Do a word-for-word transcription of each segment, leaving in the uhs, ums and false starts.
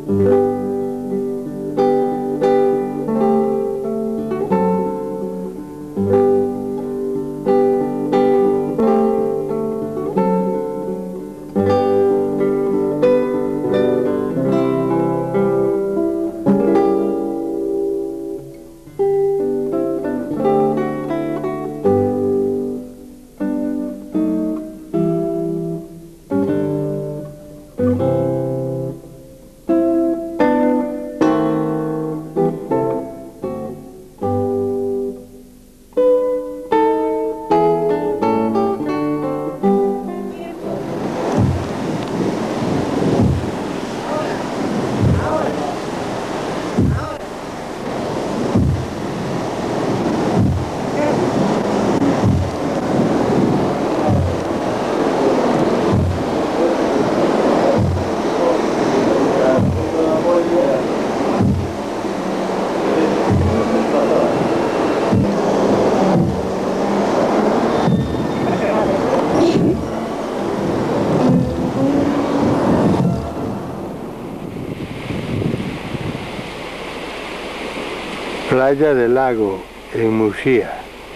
Playa del Lago, en Murcia.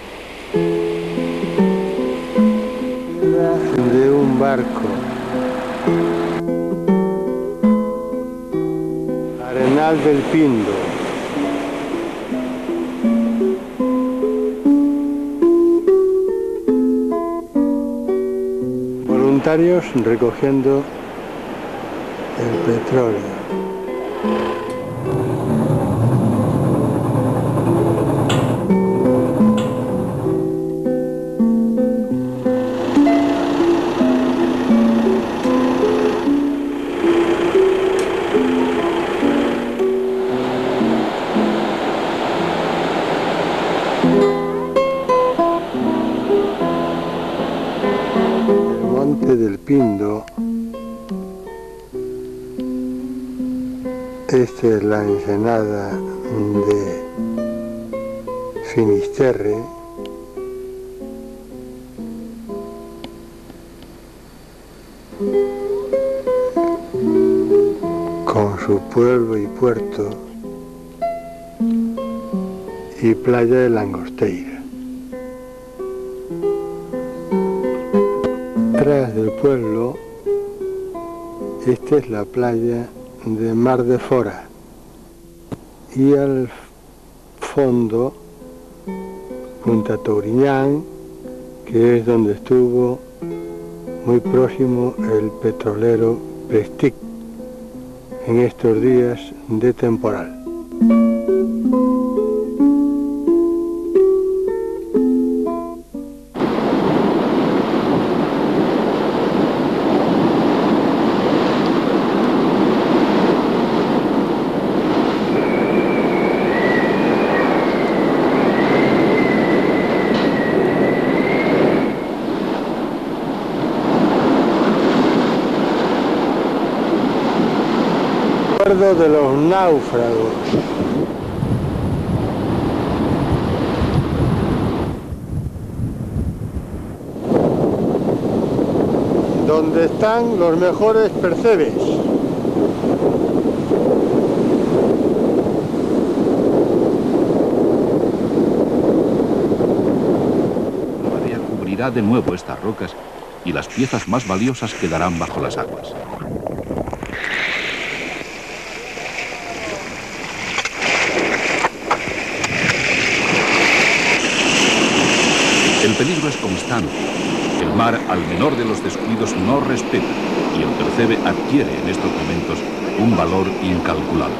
De un barco. Arenal del Pindo. Voluntarios recogiendo el petróleo. Del Pindo, esta es la ensenada de Finisterre, con su pueblo y puerto, y playa de Langosteira. Detrás del pueblo, esta es la playa de Mar de Fora, y al fondo Punta Touriñán, que es donde estuvo muy próximo el petrolero Prestige en estos días de temporal. De los náufragos. Donde están los mejores percebes. La marea cubrirá de nuevo estas rocas y las piezas más valiosas quedarán bajo las aguas. El peligro es constante. El mar, al menor de los descuidos, no respeta, y el percebe adquiere en estos momentos un valor incalculable.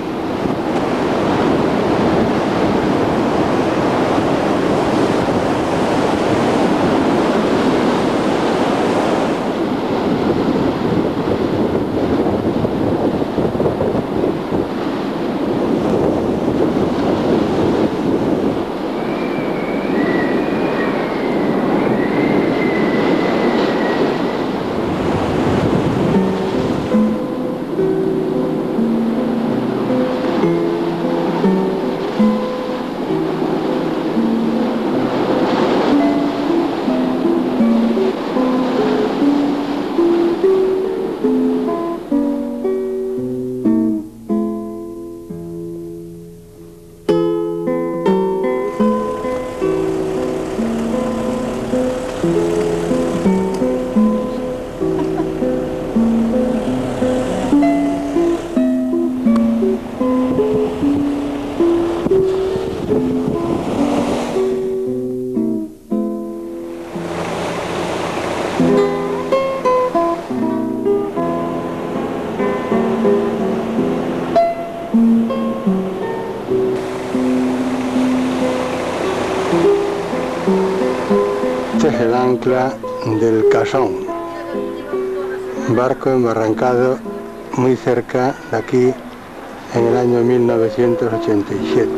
el ancla del Casón, barco embarrancado muy cerca de aquí en el año mil novecientos ochenta y siete.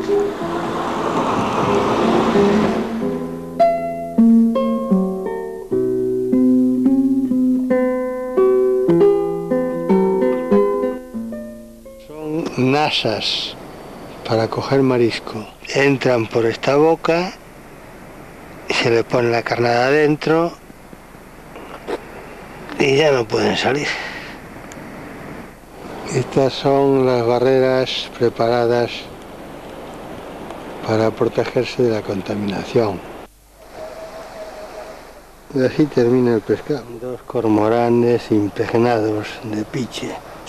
Son nasas para coger marisco. Entran por esta boca, se le pone la carnada adentro y ya no pueden salir. Estas son las barreras preparadas para protegerse de la contaminación. Y así termina el pescado. Dos cormoranes impregnados de piche.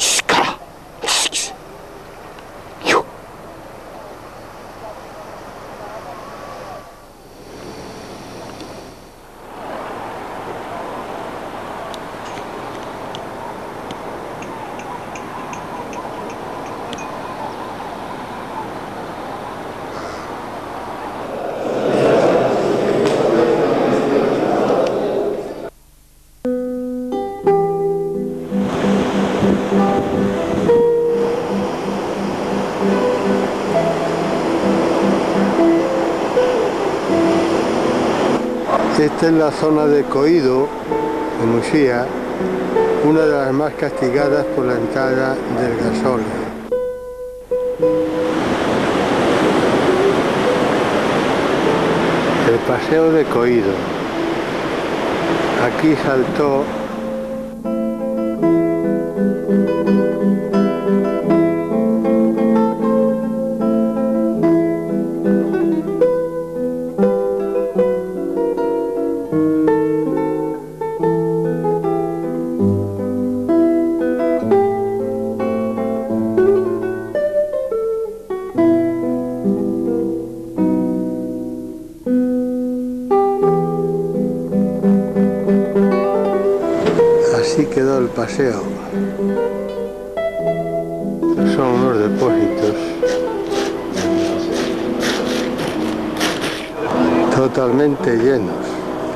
Esta es la zona de Coído, en Uxía, una de las más castigadas por la entrada del gasóleo. El paseo de Coído. Aquí saltó Así quedó el paseo. Estos son unos depósitos totalmente llenos.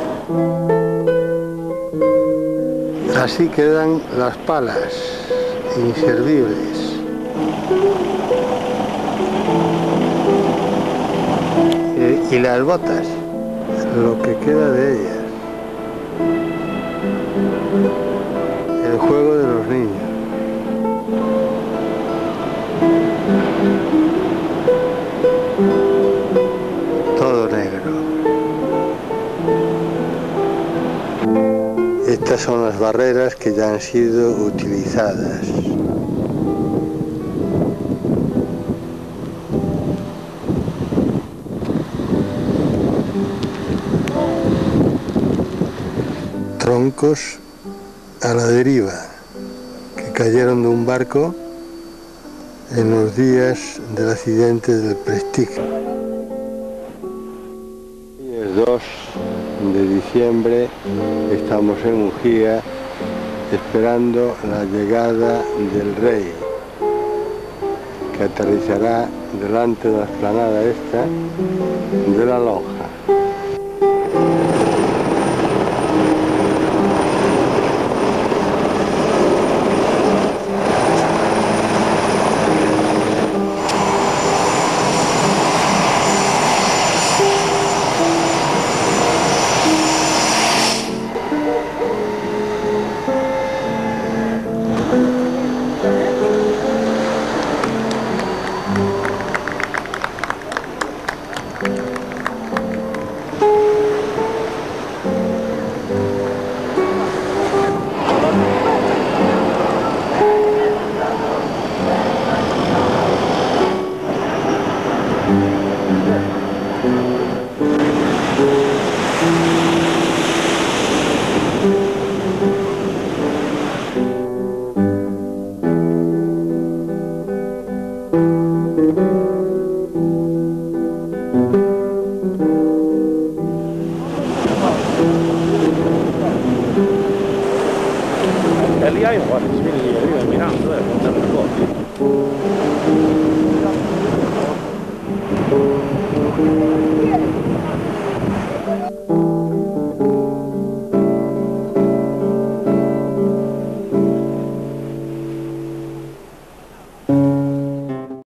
Así quedan las palas, inservibles. Y, y las botas, lo que queda de ellas. El juego de los niños. Todo negro. Estas son las barreras que ya han sido utilizadas. Troncos a la deriva, que cayeron de un barco en los días del accidente del Prestige. Hoy es dos de diciembre, estamos en Ujía esperando la llegada del rey, que aterrizará delante de la explanada esta de la lonja. E lì hai un guarda, si vede lì, arriva mirando, eh, guardare le cose.